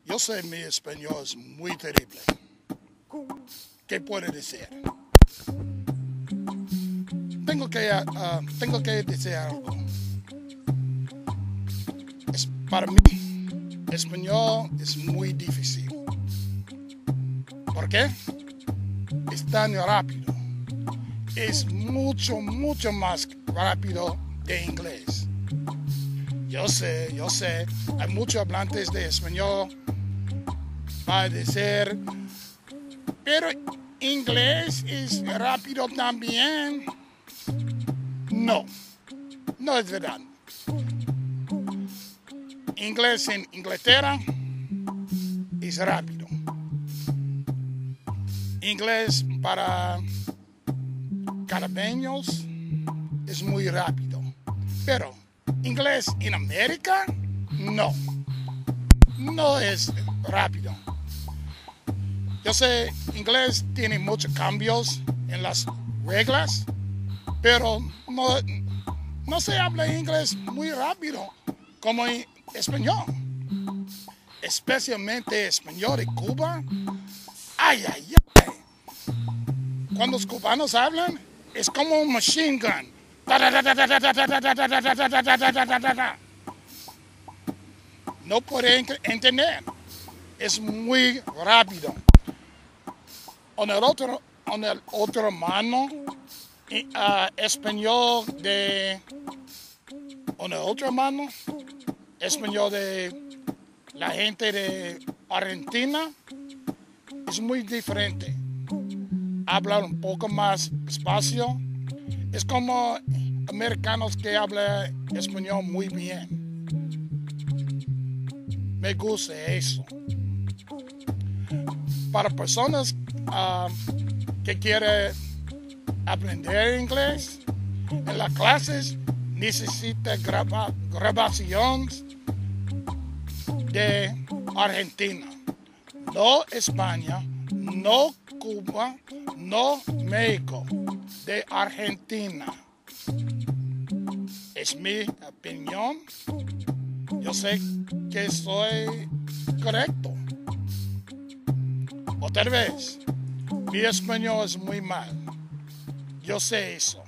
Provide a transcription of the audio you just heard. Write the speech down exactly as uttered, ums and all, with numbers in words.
Yo sé mi español es muy terrible. ¿Qué puedo decir? Tengo que, uh, tengo que decir algo. Es, para mí, español es muy difícil. ¿Por qué? Es tan rápido. Es mucho, mucho más rápido de inglés. Yo sé, yo sé, hay muchos hablantes de español, va a decir, pero inglés es rápido también. No, no es verdad. Inglés en Inglaterra es rápido. Inglés para caribeños es muy rápido. Pero inglés en América, no. No es rápido. Yo sé, inglés tiene muchos cambios en las reglas, pero no, no se habla inglés muy rápido como en español. Especialmente español de Cuba. Ay, ay, ay. Cuando los cubanos hablan, es como un machine gun. No pueden entender. Es muy rápido. En el otro, en el otro mano, uh, español de... En el otro mano, español de la gente de Argentina es muy diferente. Hablan un poco más despacio. Es como americanos que hablan español muy bien. Me gusta eso. Para personas uh, que quieren aprender inglés, en las clases necesita graba, grabaciones de Argentina, no España, no Cuba, no México, de Argentina. Es mi opinión. Yo sé que soy correcto. Otra vez, mi español es muy mal. Yo sé eso.